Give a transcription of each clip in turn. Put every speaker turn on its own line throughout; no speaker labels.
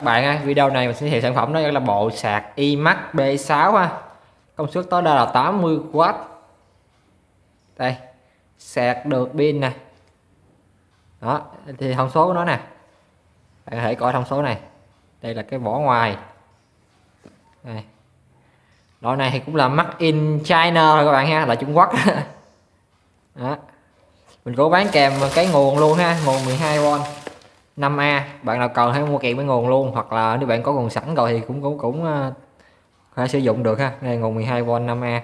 bạn ơi, video này mình sẽ giới thiệu sản phẩm đó là bộ sạc iMax B6 ha. Công suất tối đa là 80W. Đây, sạc được pin nè. Đó, thì thông số của nó nè. Bạn có thể coi thông số này. Đây là cái vỏ ngoài. Đây. Loại này thì cũng là made in China thôi các bạn ha, là Trung Quốc. Đó. Mình có bán kèm cái nguồn luôn ha, nguồn 12V 5A. Bạn nào cần hãy mua kèm với nguồn luôn, hoặc là nếu bạn có nguồn sẵn rồi thì cũng có thể sử dụng được ha. Đây nguồn 12V 5A.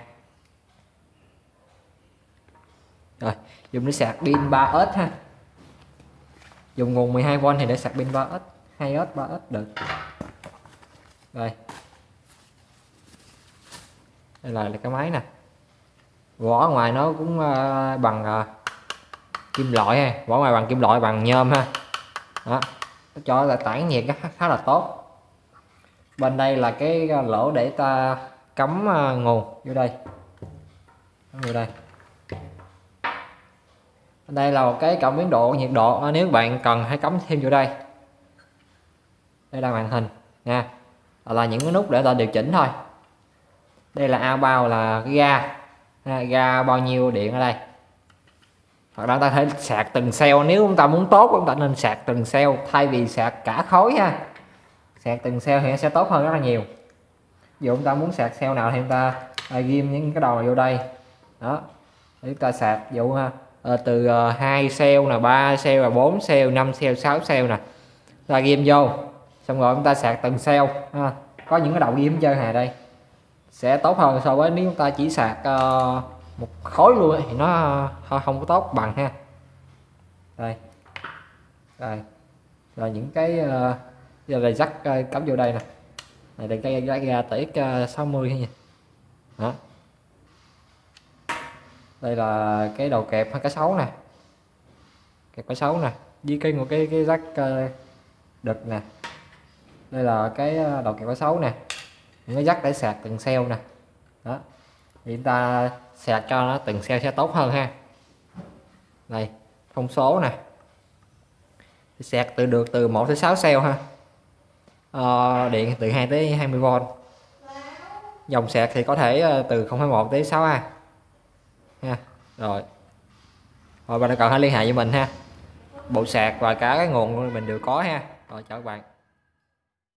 Rồi, dùng để sạc pin 3S ha. Dùng nguồn 12V thì để sạc pin 3S, 2S, 3S được. Đây. Đây là cái máy nè. Vỏ ngoài nó cũng bằng kim loại ha, vỏ ngoài bằng kim loại bằng nhôm ha. Đó, nó cho là tản nhiệt khá là tốt. Bên đây là cái lỗ để ta cắm nguồn vô đây. Vô đây. Đây là một cái cảm biến độ nhiệt độ, nếu bạn cần hãy cắm thêm vô đây. Đây là màn hình nha, là những cái nút để ta điều chỉnh thôi. Đây là out là cái ga bao nhiêu điện ở đây. Hoặc là ta thể sạc từng cell, nếu chúng ta muốn tốt chúng ta nên sạc từng cell thay vì sạc cả khối ha. Sạc từng cell thì nó sẽ tốt hơn rất là nhiều. Dù chúng ta muốn sạc cell nào thì chúng ta ghim những cái đầu này vô đây. Đó, để chúng ta sạc dụ ha. Từ 2 cell nè, 3 cell, 4 cell, 5 cell, 6 cell nè, ta ghim vô xong rồi chúng ta sạc từng cell ha. Có những cái đầu ghim chơi hà đây sẽ tốt hơn so với nếu chúng ta chỉ sạc một khối luôn thì nó không có tốt bằng ha. Đây, rồi những cái dây jack cắm vô đây nè. Này là cái ga TX 60 nha. Đó. Đây là cái đầu kẹp hay cái xấu nè, kẹp cái xấu nè, với cái jack đực nè. Đây là cái đầu kẹp cái xấu nè, những cái jack để sạc từng cell nè. Đó, thì chúng ta sạc cho nó từng cell sẽ tốt hơn ha. Đây thông số nè, sạc được từ 1 tới 6 cell ha. Điện từ 2 tới 20V. Dòng sạc thì có thể từ 0,1 tới 6A ha. Rồi bạn cần hãy liên hệ với mình ha. Bộ sạc và cả cái nguồn mình đều có ha. Rồi chào các bạn.